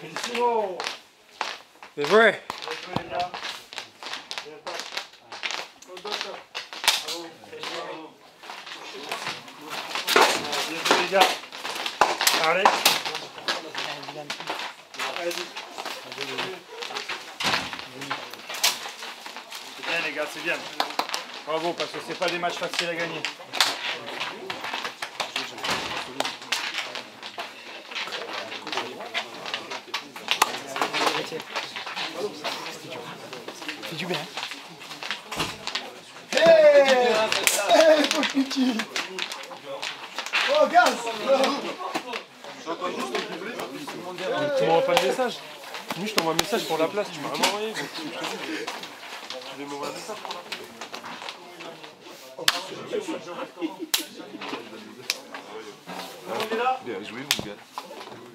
Bien joué. Les gars. Allez. C'est bien les gars, c'est bien. Bravo, parce que c'est pas des matchs faciles à gagner. C'est du bien. Hey, Pochucci. Oh, gaz. Tu m'envoies pas de message. Moi je t'envoie un message pour la place, tu m'as vraiment envoyé. Tu veux m'envoyer un message pour la place. Bien joué mon gars.